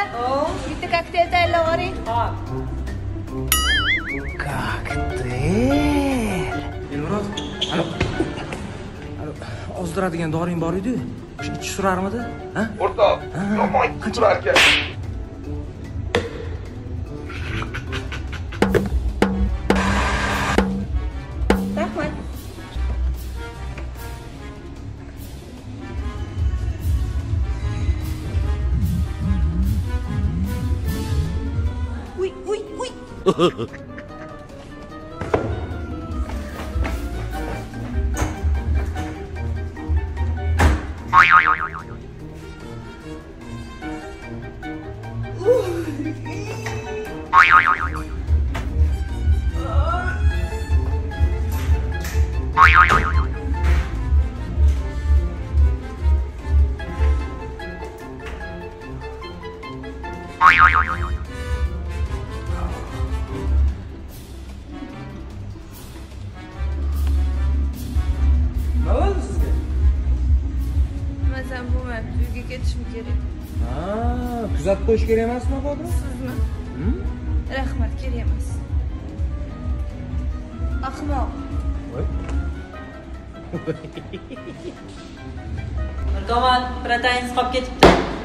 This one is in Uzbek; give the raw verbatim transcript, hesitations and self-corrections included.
bitta kokteyl tayyorlab oling. Hop. Kokteyl. Elmurod, alo. Alo, ozdiradigan doring bor edi. O'sha ichi surarmidi? Ha? O'rtoq, yomon surar ekan. Rahmat. Uy, uy, uy. Nima bo'ldi sizga? Mazam bo'lmayapti, uyga ketishim kerak. Ha, kuzatib qo'yish kerak emasmi, Bodir? Sizmi? Rahmat, kerak emas. Ahmoq. Voy. Mirkomon, protein qolib ketibdi.